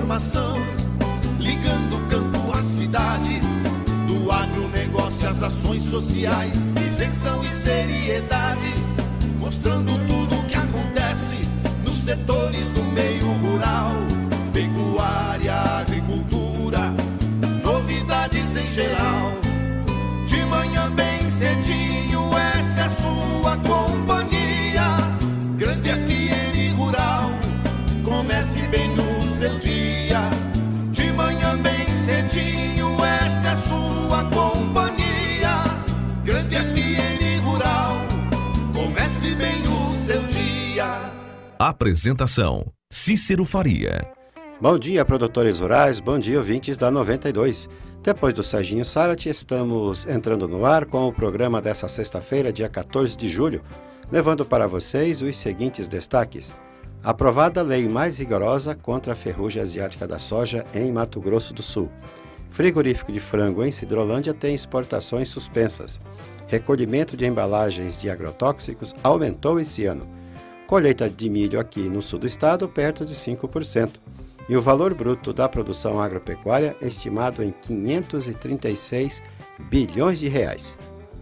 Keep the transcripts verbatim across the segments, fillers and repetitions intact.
informação, ligando o campo à cidade, do agronegócio às ações sociais, isenção e seriedade, mostrando tudo o que acontece nos setores do meio rural, pecuária, agricultura, novidades em geral. De manhã bem cedinho, essa é a sua companhia, Grande F M Rural, comece bem no seu dia. De manhã bem cedinho, essa é a sua companhia, Grande F M Rural, comece bem no seu dia. Apresentação: Cícero Faria. Bom dia, produtores rurais, bom dia, ouvintes da noventa e dois. Depois do Serginho Sarati, estamos entrando no ar com o programa dessa sexta-feira, dia quatorze de julho, levando para vocês os seguintes destaques. Aprovada a lei mais rigorosa contra a ferrugem asiática da soja em Mato Grosso do Sul. Frigorífico de frango em Sidrolândia tem exportações suspensas. Recolhimento de embalagens de agrotóxicos aumentou esse ano. Colheita de milho aqui no sul do estado perto de cinco por cento. E o valor bruto da produção agropecuária estimado em quinhentos e trinta e seis bilhões de reais.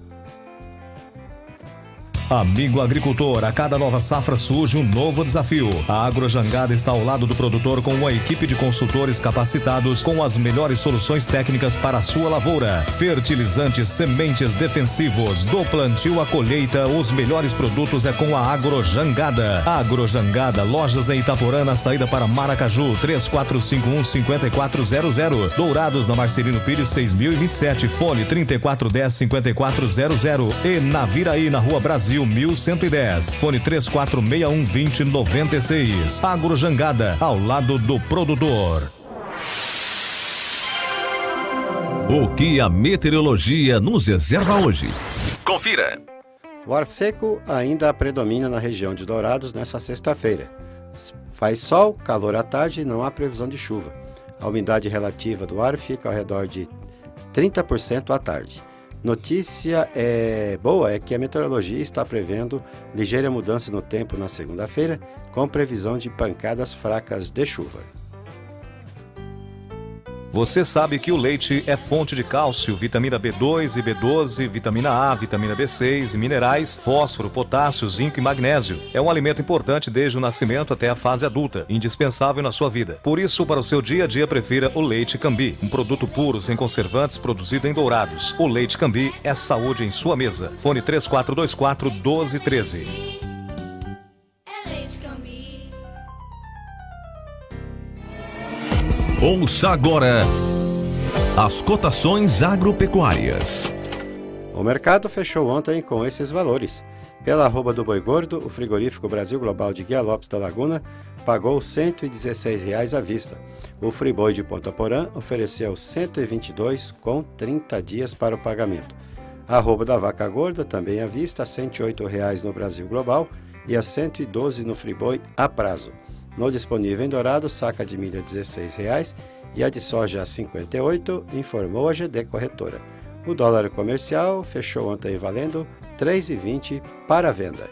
Amigo agricultor, a cada nova safra surge um novo desafio. A Agrojangada está ao lado do produtor com uma equipe de consultores capacitados com as melhores soluções técnicas para a sua lavoura. Fertilizantes, sementes defensivos, do plantio à colheita, os melhores produtos é com a Agrojangada. Agrojangada, lojas em Itaporã, na saída para Maracaju, três quatro cinco um, cinco quatro zero zero. Dourados, na Marcelino Pires, seis mil e vinte e sete, fone trinta e quatro dez, cinquenta e quatro zero zero. E na Viraí, na Rua Brasil, mil cento e dez, fone três quatro seis um, dois zero nove seis. Agrojangada, ao lado do produtor. O que a meteorologia nos reserva hoje? Confira. O ar seco ainda predomina na região de Dourados nesta sexta-feira. Faz sol, calor à tarde e não há previsão de chuva. A umidade relativa do ar fica ao redor de trinta por cento à tarde. Notícia é boa é que a meteorologia está prevendo ligeira mudança no tempo na segunda-feira, com previsão de pancadas fracas de chuva. Você sabe que o leite é fonte de cálcio, vitamina B dois e B doze, vitamina A, vitamina B seis e minerais, fósforo, potássio, zinco e magnésio. É um alimento importante desde o nascimento até a fase adulta, indispensável na sua vida. Por isso, para o seu dia a dia, prefira o Leite Cambi, um produto puro, sem conservantes, produzido em Dourados. O Leite Cambi é saúde em sua mesa. Fone três quatro dois quatro, um dois um três. Ouça agora as cotações agropecuárias. O mercado fechou ontem com esses valores. Pela arroba do boi gordo, o frigorífico Brasil Global de Guia Lopes da Laguna pagou cento e dezesseis reais à vista. O Friboi de Ponta Porã ofereceu cento e vinte e dois com trinta dias para o pagamento. A arroba da vaca gorda, também à vista, cento e oito reais no Brasil Global e a cento e doze no Friboi a prazo. No disponível em Dourado, saca de milho a dezesseis reais e a de soja a cinquenta e oito, informou a G D Corretora. O dólar comercial fechou ontem valendo três reais e vinte para a venda.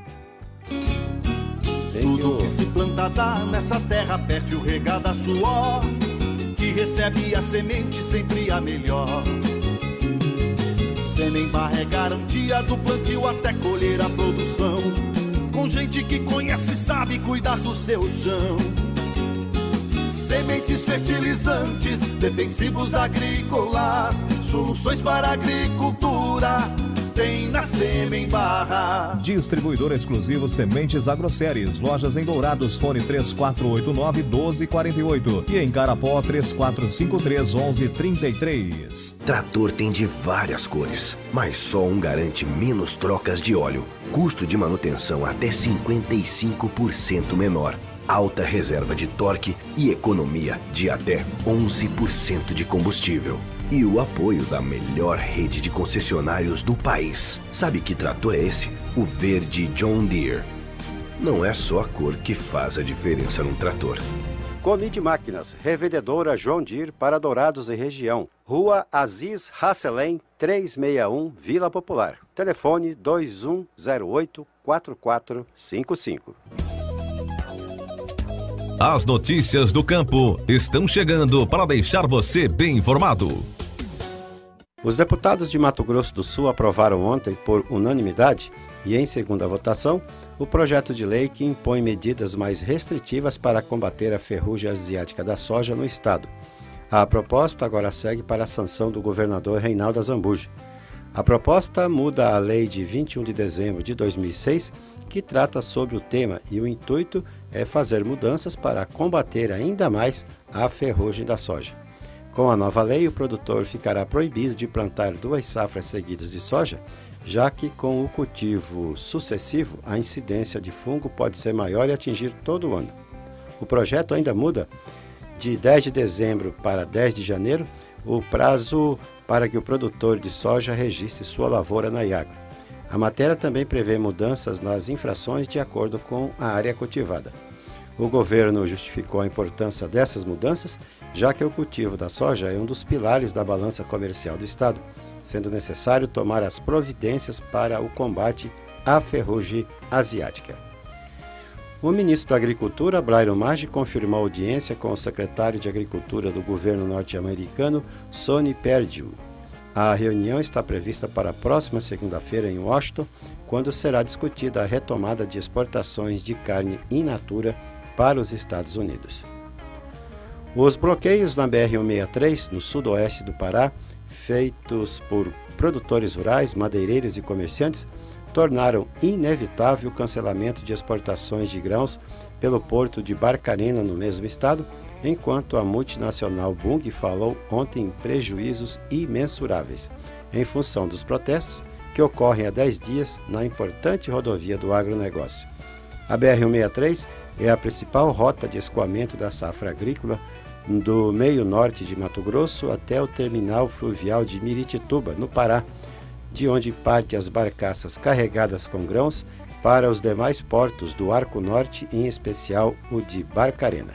Tudo que se planta dá nessa terra perde o regado a suor, que recebe a semente sempre a melhor. Sêmen Barra é garantia do plantio até colher a produção, com gente que conhece e sabe cuidar do seu chão. Sementes, fertilizantes, defensivos agrícolas, soluções para a agricultura, tem na Sêmen Barra. Distribuidor exclusivo Sementes Agroséries, lojas em Dourados, fone três quatro oito nove, um dois quatro oito e em Carapó três quatro cinco três, um um três três. Trator tem de várias cores, mas só um garante menos trocas de óleo, custo de manutenção até cinquenta e cinco por cento menor, alta reserva de torque e economia de até onze por cento de combustível. E o apoio da melhor rede de concessionários do país. Sabe que trator é esse? O verde John Deere. Não é só a cor que faz a diferença num trator. Conid Máquinas, revendedora John Deere para Dourados e região. Rua Aziz Hasselem, trezentos e sessenta e um, Vila Popular. Telefone dois um zero oito, quatro quatro cinco cinco. As notícias do campo estão chegando para deixar você bem informado. Os deputados de Mato Grosso do Sul aprovaram ontem, por unanimidade e em segunda votação, o projeto de lei que impõe medidas mais restritivas para combater a ferrugem asiática da soja no estado. A proposta agora segue para a sanção do governador Reinaldo Azambuja. A proposta muda a lei de vinte e um de dezembro de dois mil e seis, que trata sobre o tema, e o intuito é fazer mudanças para combater ainda mais a ferrugem da soja. Com a nova lei, o produtor ficará proibido de plantar duas safras seguidas de soja, já que com o cultivo sucessivo, a incidência de fungo pode ser maior e atingir todo o ano. O projeto ainda muda de dez de dezembro para dez de janeiro o prazo para que o produtor de soja registre sua lavoura na Iagro. A matéria também prevê mudanças nas infrações de acordo com a área cultivada. O governo justificou a importância dessas mudanças, já que o cultivo da soja é um dos pilares da balança comercial do estado, sendo necessário tomar as providências para o combate à ferrugem asiática. O ministro da Agricultura, Blairo Maggi, confirmou audiência com o secretário de Agricultura do governo norte-americano, Sonny Perdue. A reunião está prevista para a próxima segunda-feira em Washington, quando será discutida a retomada de exportações de carne in natura para os Estados Unidos. Os bloqueios na B R cento e sessenta e três, no sudoeste do Pará, feitos por produtores rurais, madeireiros e comerciantes, tornaram inevitável o cancelamento de exportações de grãos pelo porto de Barcarena, no mesmo estado, enquanto a multinacional Bunge falou ontem em prejuízos imensuráveis, em função dos protestos que ocorrem há dez dias na importante rodovia do agronegócio. A B R cento e sessenta e três é a principal rota de escoamento da safra agrícola do meio norte de Mato Grosso até o terminal fluvial de Miritituba, no Pará, de onde partem as barcaças carregadas com grãos para os demais portos do Arco Norte, em especial o de Barcarena.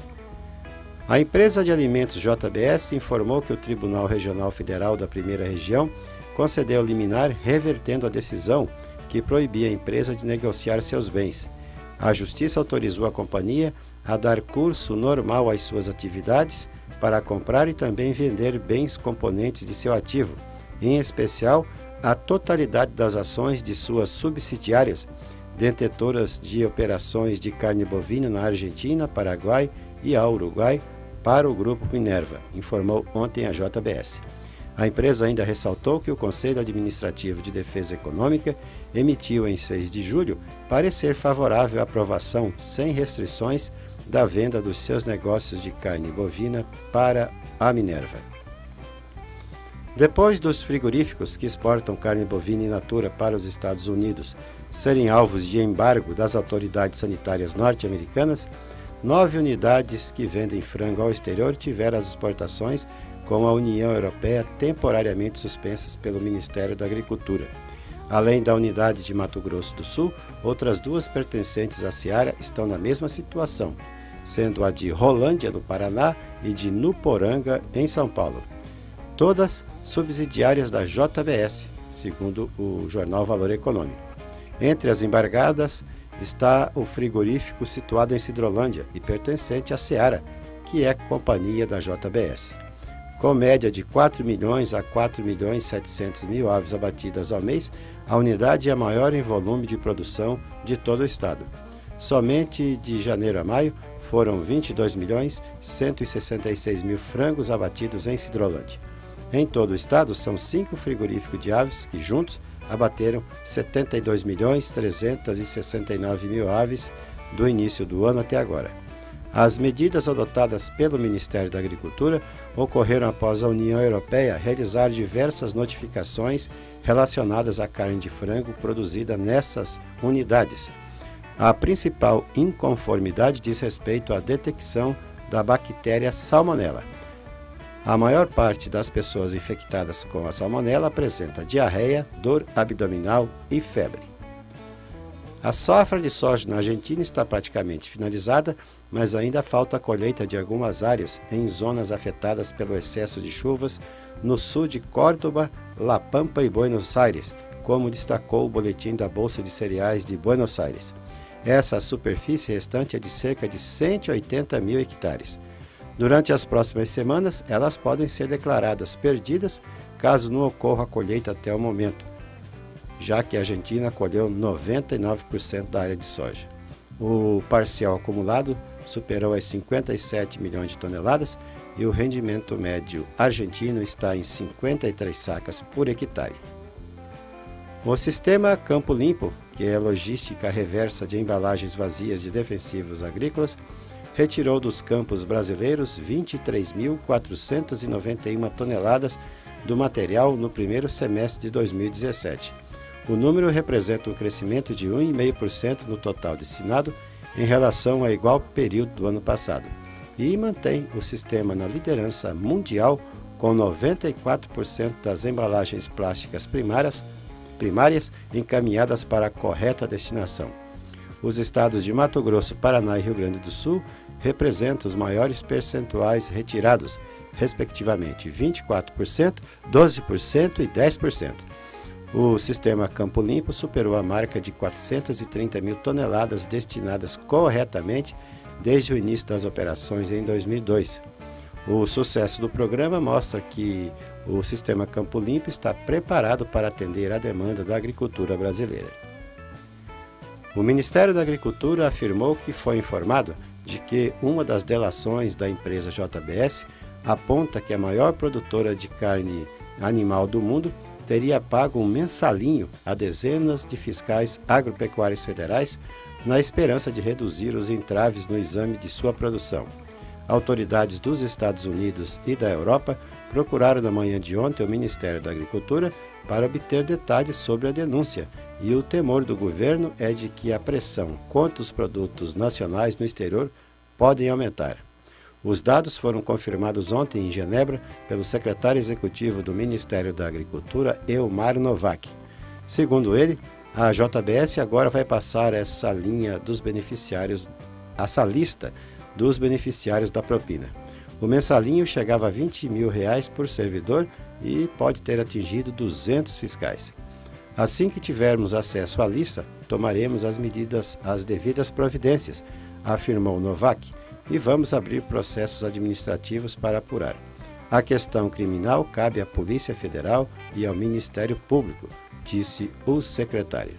A empresa de alimentos J B S informou que o Tribunal Regional Federal da Primeira Região concedeu liminar revertendo a decisão que proibia a empresa de negociar seus bens. A Justiça autorizou a companhia a dar curso normal às suas atividades para comprar e também vender bens componentes de seu ativo, em especial a totalidade das ações de suas subsidiárias, detentoras de operações de carne bovina na Argentina, Paraguai e ao Uruguai, para o Grupo Minerva, informou ontem a J B S. A empresa ainda ressaltou que o Conselho Administrativo de Defesa Econômica emitiu em seis de julho parecer favorável à aprovação sem restrições da venda dos seus negócios de carne bovina para a Minerva. Depois dos frigoríficos que exportam carne bovina in natura para os Estados Unidos serem alvos de embargo das autoridades sanitárias norte-americanas, nove unidades que vendem frango ao exterior tiveram as exportações com a União Europeia temporariamente suspensas pelo Ministério da Agricultura. Além da unidade de Mato Grosso do Sul, outras duas pertencentes à Seara estão na mesma situação, sendo a de Rolândia, no Paraná, e de Nuporanga, em São Paulo. Todas subsidiárias da J B S, segundo o jornal Valor Econômico. Entre as embargadas está o frigorífico situado em Sidrolândia e pertencente à Seara, que é companhia da J B S. Com média de quatro milhões a quatro milhões e setecentos mil aves abatidas ao mês, a unidade é a maior em volume de produção de todo o estado. Somente de janeiro a maio foram vinte e dois milhões cento e sessenta e seis mil frangos abatidos em Sidrolândia. Em todo o estado, são cinco frigoríficos de aves que, juntos, abateram setenta e dois milhões trezentos e sessenta e nove mil aves do início do ano até agora. As medidas adotadas pelo Ministério da Agricultura ocorreram após a União Europeia realizar diversas notificações relacionadas à carne de frango produzida nessas unidades. A principal inconformidade diz respeito à detecção da bactéria Salmonella. A maior parte das pessoas infectadas com a salmonela apresenta diarreia, dor abdominal e febre. A safra de soja na Argentina está praticamente finalizada, mas ainda falta a colheita de algumas áreas em zonas afetadas pelo excesso de chuvas no sul de Córdoba, La Pampa e Buenos Aires, como destacou o boletim da Bolsa de Cereais de Buenos Aires. Essa superfície restante é de cerca de cento e oitenta mil hectares. Durante as próximas semanas, elas podem ser declaradas perdidas caso não ocorra a colheita até o momento, já que a Argentina colheu noventa e nove por cento da área de soja. O parcial acumulado superou as cinquenta e sete milhões de toneladas e o rendimento médio argentino está em cinquenta e três sacas por hectare. O sistema Campo Limpo, que é a logística reversa de embalagens vazias de defensivos agrícolas, retirou dos campos brasileiros vinte e três mil quatrocentas e noventa e uma toneladas do material no primeiro semestre de dois mil e dezessete. O número representa um crescimento de um vírgula cinco por cento no total destinado em relação ao igual período do ano passado e mantém o sistema na liderança mundial com noventa e quatro por cento das embalagens plásticas primárias, primárias encaminhadas para a correta destinação. Os estados de Mato Grosso, Paraná e Rio Grande do Sul representam os maiores percentuais retirados, respectivamente vinte e quatro por cento, doze por cento e dez por cento. O sistema Campo Limpo superou a marca de quatrocentas e trinta mil toneladas destinadas corretamente desde o início das operações em dois mil e dois. O sucesso do programa mostra que o sistema Campo Limpo está preparado para atender à demanda da agricultura brasileira. O Ministério da Agricultura afirmou que foi informado de que uma das delações da empresa J B S aponta que a maior produtora de carne animal do mundo teria pago um mensalinho a dezenas de fiscais agropecuários federais na esperança de reduzir os entraves no exame de sua produção. Autoridades dos Estados Unidos e da Europa procuraram na manhã de ontem o Ministério da Agricultura para obter detalhes sobre a denúncia, e o temor do governo é de que a pressão contra os produtos nacionais no exterior podem aumentar. Os dados foram confirmados ontem em Genebra pelo secretário executivo do Ministério da Agricultura, Elmar Novak. Segundo ele, a J B S agora vai passar essa linha dos beneficiários, essa lista dos beneficiários da propina. O mensalinho chegava a vinte mil reais por servidor e pode ter atingido duzentos fiscais. Assim que tivermos acesso à lista, tomaremos as medidas, as devidas providências, afirmou Novak, e vamos abrir processos administrativos para apurar. A questão criminal cabe à Polícia Federal e ao Ministério Público, disse o secretário.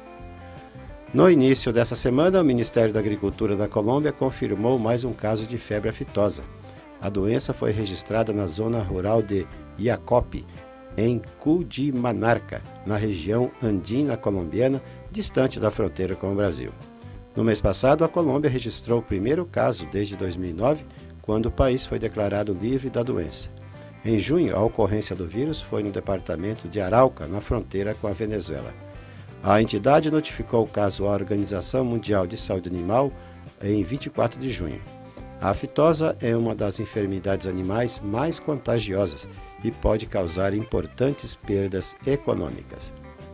No início dessa semana, o Ministério da Agricultura da Colômbia confirmou mais um caso de febre aftosa. A doença foi registrada na zona rural de Iacopi, em Cundimanarca, na região andina colombiana, distante da fronteira com o Brasil. No mês passado, a Colômbia registrou o primeiro caso desde dois mil e nove, quando o país foi declarado livre da doença. Em junho, a ocorrência do vírus foi no departamento de Arauca, na fronteira com a Venezuela. A entidade notificou o caso à Organização Mundial de Saúde Animal em vinte e quatro de junho. A aftosa é uma das enfermidades animais mais contagiosas e pode causar importantes perdas econômicas.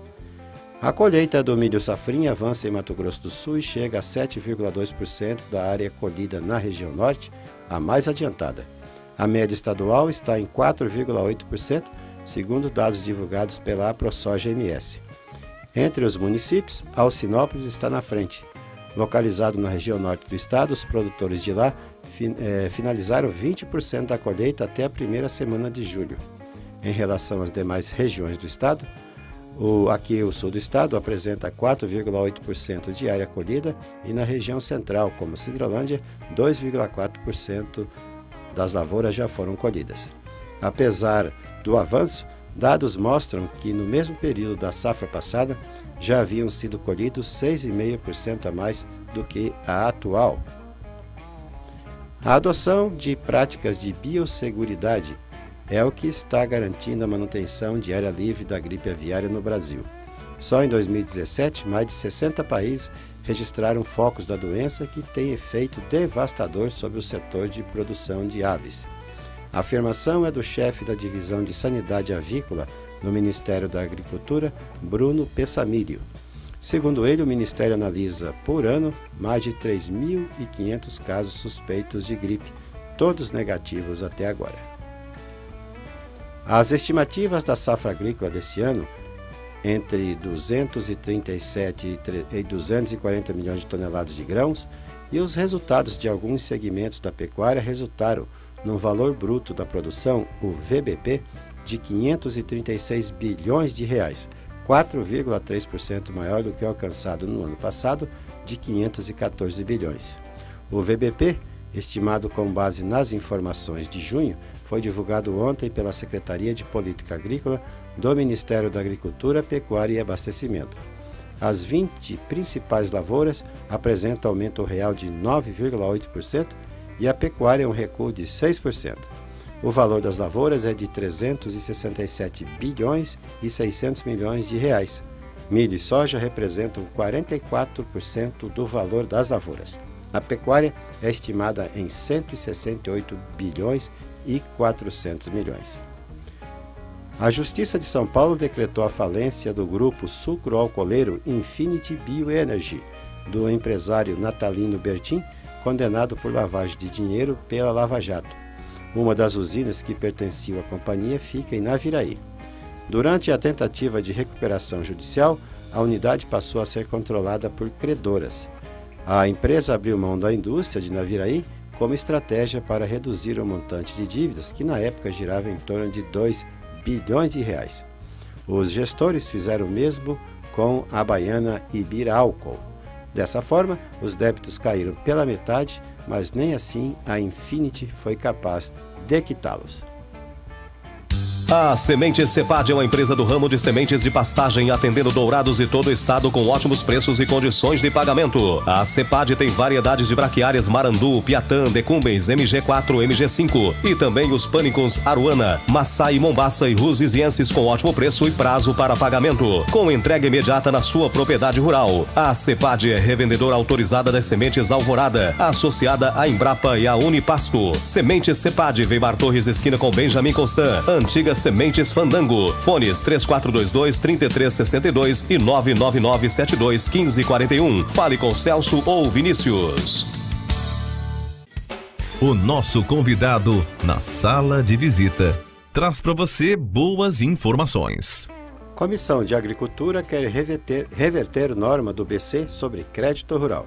A colheita do milho safrinha avança em Mato Grosso do Sul e chega a sete vírgula dois por cento da área colhida na região norte, a mais adiantada. A média estadual está em quatro vírgula oito por cento, segundo dados divulgados pela AproSoja M S. Entre os municípios, Alcinópolis está na frente. Localizado na região norte do estado, os produtores de lá fin eh, finalizaram vinte por cento da colheita até a primeira semana de julho. Em relação às demais regiões do estado, o, aqui o sul do estado apresenta quatro vírgula oito por cento de área colhida e na região central, como Cidrolândia, dois vírgula quatro por cento das lavouras já foram colhidas. Apesar do avanço, dados mostram que no mesmo período da safra passada já haviam sido colhidos seis vírgula cinco por cento a mais do que a atual. A adoção de práticas de biosseguridade é o que está garantindo a manutenção de área livre da gripe aviária no Brasil. Só em dois mil e dezessete, mais de sessenta países registraram focos da doença que tem efeito devastador sobre o setor de produção de aves. A afirmação é do chefe da Divisão de Sanidade Avícola no Ministério da Agricultura, Bruno Pessamílio. Segundo ele, o Ministério analisa por ano mais de três mil e quinhentos casos suspeitos de gripe, todos negativos até agora. As estimativas da safra agrícola desse ano entre duzentos e trinta e sete e duzentos e quarenta milhões de toneladas de grãos, e os resultados de alguns segmentos da pecuária resultaram num valor bruto da produção, o V B P, de quinhentos e trinta e seis bilhões de reais, quatro vírgula três por cento maior do que o alcançado no ano passado, de quinhentos e quatorze bilhões. O V B P, estimado com base nas informações de junho, foi divulgado ontem pela Secretaria de Política Agrícola do Ministério da Agricultura, Pecuária e Abastecimento. As vinte principais lavouras apresentam aumento real de nove vírgula oito por cento e a pecuária um recuo de seis por cento. O valor das lavouras é de trezentos e sessenta e sete bilhões e seiscentos milhões de reais. Milho e soja representam quarenta e quatro por cento do valor das lavouras. A pecuária é estimada em cento e sessenta e oito bilhões e quatrocentos milhões. A Justiça de São Paulo decretou a falência do grupo sucroalcooleiro Infinity Bioenergy, do empresário Natalino Bertin, condenado por lavagem de dinheiro pela Lava Jato. Uma das usinas que pertenciam à companhia fica em Naviraí. Durante a tentativa de recuperação judicial, a unidade passou a ser controlada por credoras. A empresa abriu mão da indústria de Naviraí como estratégia para reduzir o montante de dívidas, que na época girava em torno de dois bilhões de reais. Os gestores fizeram o mesmo com a baiana Ibira Álcool. Dessa forma, os débitos caíram pela metade, mas nem assim a Infinity foi capaz de quitá-los. A Sementes Cepad é uma empresa do ramo de sementes de pastagem, atendendo Dourados e todo o estado com ótimos preços e condições de pagamento. A Cepad tem variedades de braquiárias Marandu, Piatã, Decumbens, M G quatro, M G cinco e também os pânicos Aruana, Massai, Mombasa e Rusizienses com ótimo preço e prazo para pagamento, com entrega imediata na sua propriedade rural. A Cepad é revendedora autorizada das sementes Alvorada, associada à Embrapa e à Unipasto. Sementes Cepad, Weimar Torres, esquina com Benjamin Constant, antiga Sementes Fandango. Fones três quatro dois dois, três três seis dois e nove nove nove sete dois, um cinco quatro um. Fale com Celso ou Vinícius. O nosso convidado na sala de visita traz para você boas informações. Comissão de Agricultura quer reverter, reverter norma do B C sobre crédito rural.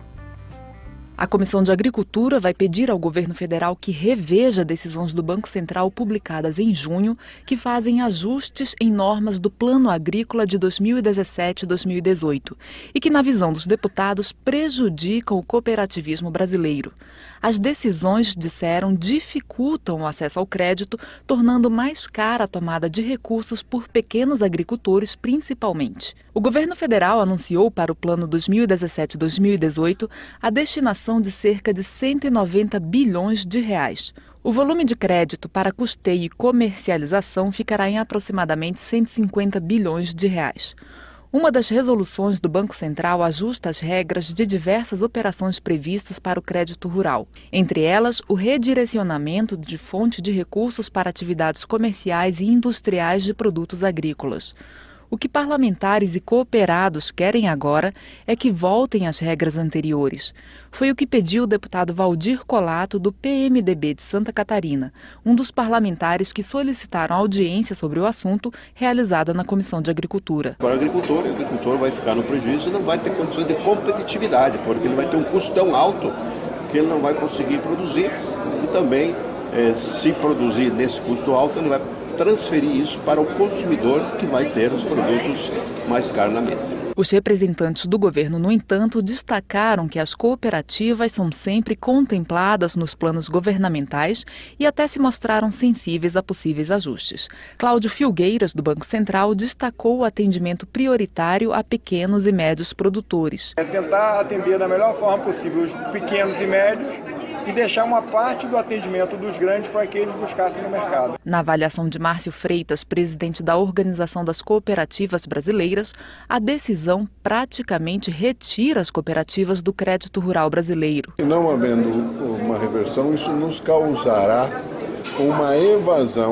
A Comissão de Agricultura vai pedir ao governo federal que reveja decisões do Banco Central publicadas em junho que fazem ajustes em normas do Plano Agrícola de dois mil e dezessete a dois mil e dezoito e que, na visão dos deputados, prejudicam o cooperativismo brasileiro. As decisões, disseram, dificultam o acesso ao crédito, tornando mais cara a tomada de recursos por pequenos agricultores, principalmente. O governo federal anunciou para o Plano dois mil e dezessete a dois mil e dezoito a destinação de cerca de cento e noventa bilhões de reais. O volume de crédito para custeio e comercialização ficará em aproximadamente cento e cinquenta bilhões de reais. Uma das resoluções do Banco Central ajusta as regras de diversas operações previstas para o crédito rural. Entre elas, o redirecionamento de fonte de recursos para atividades comerciais e industriais de produtos agrícolas. O que parlamentares e cooperados querem agora é que voltem às regras anteriores. Foi o que pediu o deputado Valdir Colato, do P M D B de Santa Catarina, um dos parlamentares que solicitaram audiência sobre o assunto realizada na Comissão de Agricultura. Para o agricultor, o agricultor vai ficar no prejuízo e não vai ter condições de competitividade, porque ele vai ter um custo tão alto que ele não vai conseguir produzir e também, eh, se produzir nesse custo alto, ele vai transferir isso para o consumidor, que vai ter os produtos mais caros na mesa. Os representantes do governo, no entanto, destacaram que as cooperativas são sempre contempladas nos planos governamentais e até se mostraram sensíveis a possíveis ajustes. Cláudio Filgueiras, do Banco Central, destacou o atendimento prioritário a pequenos e médios produtores. É tentar atender da melhor forma possível os pequenos e médios e deixar uma parte do atendimento dos grandes para que eles buscassem no mercado. Na avaliação de Márcio Freitas, presidente da Organização das Cooperativas Brasileiras, a decisão praticamente retira as cooperativas do crédito rural brasileiro. Não havendo uma reversão, isso nos causará uma evasão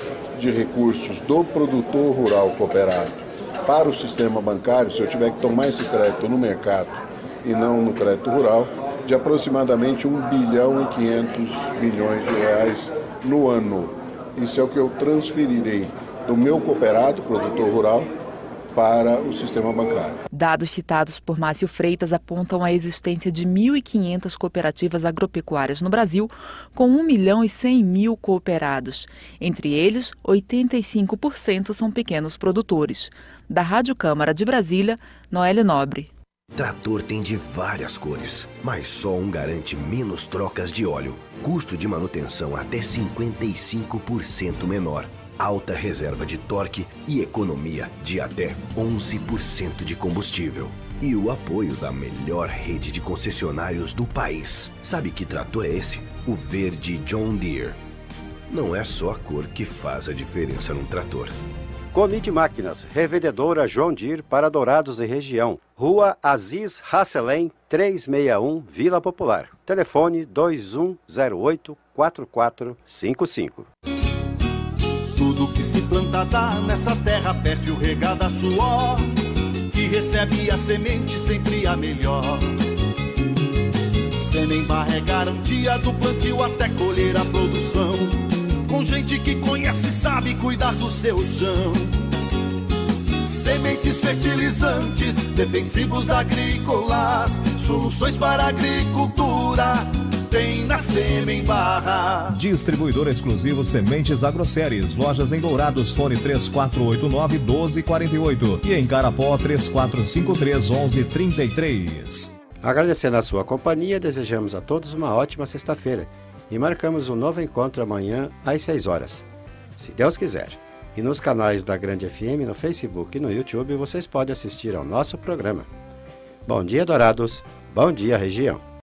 de recursos do produtor rural cooperado para o sistema bancário, se eu tiver que tomar esse crédito no mercado e não no crédito rural, de aproximadamente um bilhão e quinhentos bilhões de reais no ano. Isso é o que eu transferirei do meu cooperado, produtor rural, para o sistema bancário. Dados citados por Márcio Freitas apontam a existência de mil e quinhentas cooperativas agropecuárias no Brasil, com um milhão e cem mil cooperados. Entre eles, oitenta e cinco por cento são pequenos produtores. Da Rádio Câmara de Brasília, Noelle Nobre. Trator tem de várias cores, mas só um garante menos trocas de óleo, custo de manutenção até cinquenta e cinco por cento menor, alta reserva de torque e economia de até onze por cento de combustível. E o apoio da melhor rede de concessionários do país. Sabe que trator é esse? O verde John Deere. Não é só a cor que faz a diferença num trator. Conid Máquinas, revendedora John Deere para Dourados e região. Rua Aziz Hasselem, trezentos e sessenta e um, Vila Popular. Telefone dois um zero oito, quatro quatro cinco cinco. Tudo que se planta dá nessa terra, fértil regada a suor, que recebe a semente sempre a melhor. Semembar é garantia do plantio até colher a produção, com gente que conhece e sabe cuidar do seu chão. Sementes fertilizantes, defensivos agrícolas, soluções para a agricultura, tem na Semembar. Distribuidor exclusivo Sementes Agroceres. Lojas em Dourados, fone três quatro oito nove, um dois quatro oito e em Carapó três quatro cinco três, um um três três. Agradecendo a sua companhia, desejamos a todos uma ótima sexta-feira e marcamos um novo encontro amanhã às seis horas, se Deus quiser. E nos canais da Grande F M, no Facebook e no YouTube, vocês podem assistir ao nosso programa. Bom dia, Dourados. Bom dia, região.